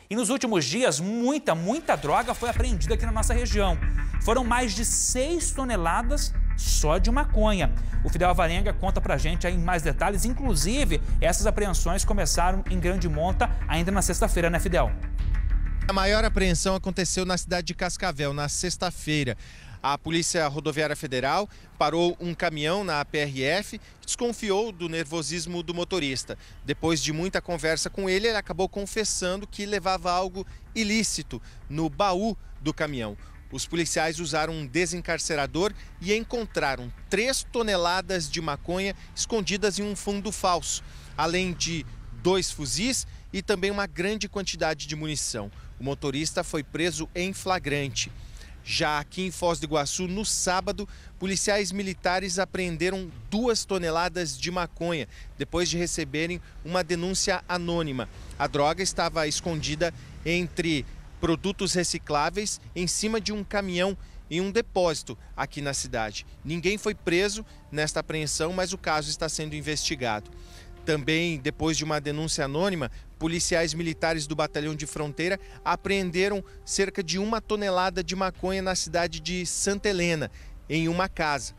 E nos últimos dias, muita droga foi apreendida aqui na nossa região. Foram mais de 6 toneladas só de maconha. O Fidel Alvarenga conta pra gente aí mais detalhes. Inclusive, essas apreensões começaram em grande monta ainda na sexta-feira, né, Fidel? A maior apreensão aconteceu na cidade de Cascavel, na sexta-feira. A Polícia Rodoviária Federal parou um caminhão na PRF e desconfiou do nervosismo do motorista. Depois de muita conversa com ele, ele acabou confessando que levava algo ilícito no baú do caminhão. Os policiais usaram um desencarcerador e encontraram 3 toneladas de maconha escondidas em um fundo falso, além de 2 fuzis e também uma grande quantidade de munição. O motorista foi preso em flagrante. Já aqui em Foz do Iguaçu, no sábado, policiais militares apreenderam 2 toneladas de maconha, depois de receberem uma denúncia anônima. A droga estava escondida entre produtos recicláveis em cima de um caminhão em um depósito aqui na cidade. Ninguém foi preso nesta apreensão, mas o caso está sendo investigado. Também, depois de uma denúncia anônima, policiais militares do Batalhão de Fronteira apreenderam cerca de 1 tonelada de maconha na cidade de Santa Helena, em uma casa.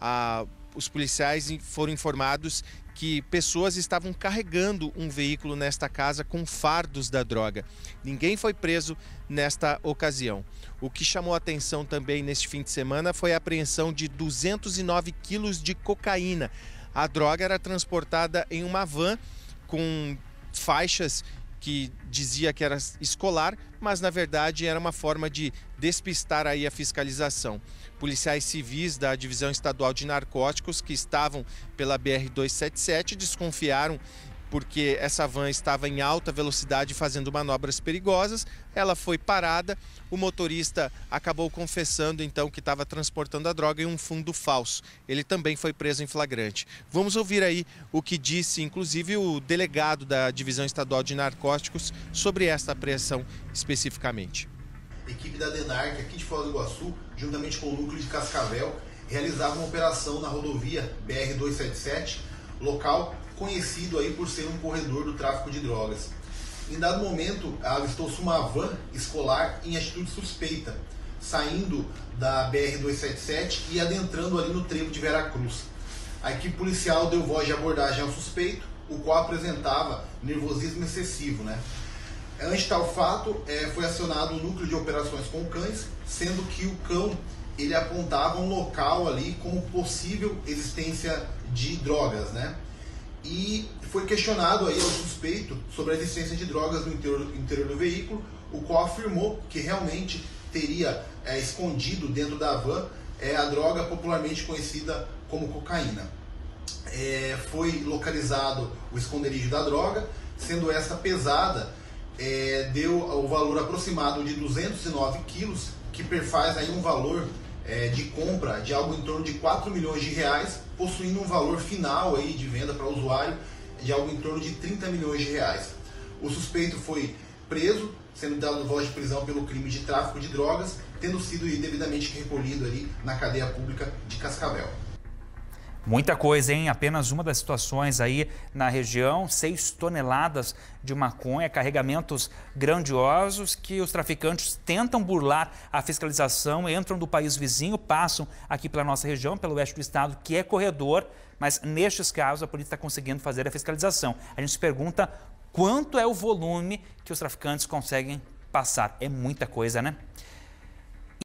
Os policiais foram informados que pessoas estavam carregando um veículo nesta casa com fardos da droga. Ninguém foi preso nesta ocasião. O que chamou a atenção também neste fim de semana foi a apreensão de 209 quilos de cocaína. A droga era transportada em uma van com faixas que dizia que era escolar, mas na verdade era uma forma de despistar aí a fiscalização. Policiais civis da Divisão Estadual de Narcóticos que estavam pela BR-277 desconfiaram porque essa van estava em alta velocidade fazendo manobras perigosas. Ela foi parada, o motorista acabou confessando então que estava transportando a droga em um fundo falso. Ele também foi preso em flagrante. Vamos ouvir aí o que disse inclusive o delegado da Divisão Estadual de Narcóticos sobre esta apreensão especificamente. A equipe da DENARC aqui de Foz do Iguaçu, juntamente com o núcleo de Cascavel, realizava uma operação na rodovia BR-277, local conhecido aí por ser um corredor do tráfico de drogas. Em dado momento, avistou-se uma van escolar em atitude suspeita, saindo da BR-277 e adentrando ali no trevo de Veracruz. A equipe policial deu voz de abordagem ao suspeito, o qual apresentava nervosismo excessivo, Ante tal fato, foi acionado o núcleo de operações com cães, sendo que o cão ele apontava um local ali como possível existência de drogas, E foi questionado aí ao suspeito sobre a existência de drogas no interior do veículo, o qual afirmou que realmente teria escondido dentro da van a droga popularmente conhecida como cocaína. Foi localizado o esconderijo da droga, sendo esta pesada, deu o valor aproximado de 209 quilos, que perfaz aí um valor de compra de algo em torno de 4 milhões de reais, possuindo um valor final aí de venda para o usuário de algo em torno de 30 milhões de reais. O suspeito foi preso, sendo dado voz de prisão pelo crime de tráfico de drogas, tendo sido devidamente recolhido ali na cadeia pública de Cascavel. Muita coisa, hein? Apenas uma das situações aí na região, 6 toneladas de maconha, carregamentos grandiosos que os traficantes tentam burlar a fiscalização, entram do país vizinho, passam aqui pela nossa região, pelo oeste do estado, que é corredor, mas nestes casos a polícia está conseguindo fazer a fiscalização. A gente se pergunta quanto é o volume que os traficantes conseguem passar. É muita coisa,